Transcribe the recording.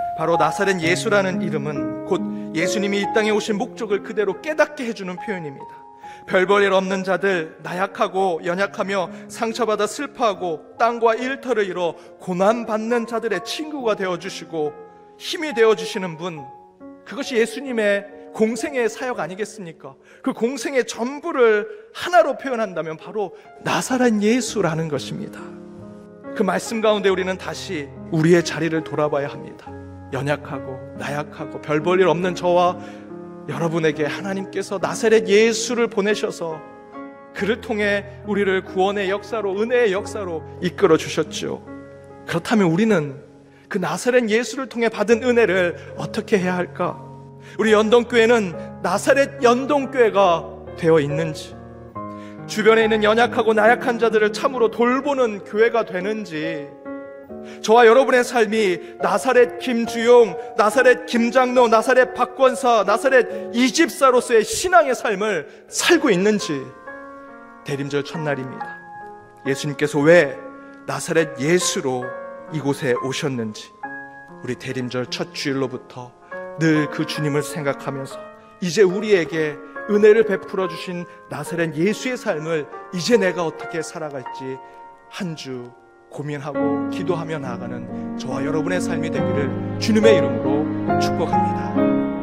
바로 나사렛 예수라는 이름은 곧 예수님이 이 땅에 오신 목적을 그대로 깨닫게 해주는 표현입니다. 별 볼 일 없는 자들, 나약하고 연약하며 상처받아 슬퍼하고 땅과 일터를 잃어 고난받는 자들의 친구가 되어주시고 힘이 되어주시는 분, 그것이 예수님의 공생의 사역 아니겠습니까? 그 공생의 전부를 하나로 표현한다면 바로 나사렛 예수라는 것입니다. 그 말씀 가운데 우리는 다시 우리의 자리를 돌아봐야 합니다. 연약하고 나약하고 별 볼 일 없는 저와 여러분에게 하나님께서 나사렛 예수를 보내셔서 그를 통해 우리를 구원의 역사로, 은혜의 역사로 이끌어 주셨죠. 그렇다면 우리는 그 나사렛 예수를 통해 받은 은혜를 어떻게 해야 할까? 우리 연동교회는 나사렛 연동교회가 되어 있는지, 주변에 있는 연약하고 나약한 자들을 참으로 돌보는 교회가 되는지, 저와 여러분의 삶이 나사렛 김주용, 나사렛 김장로, 나사렛 박권사, 나사렛 이집사로서의 신앙의 삶을 살고 있는지, 대림절 첫날입니다. 예수님께서 왜 나사렛 예수로 이곳에 오셨는지 우리 대림절 첫 주일로부터 늘 그 주님을 생각하면서 이제 우리에게 은혜를 베풀어 주신 나사렛 예수의 삶을 이제 내가 어떻게 살아갈지 한 주 고민하고 기도하며 나아가는 저와 여러분의 삶이 되기를 주님의 이름으로 축복합니다.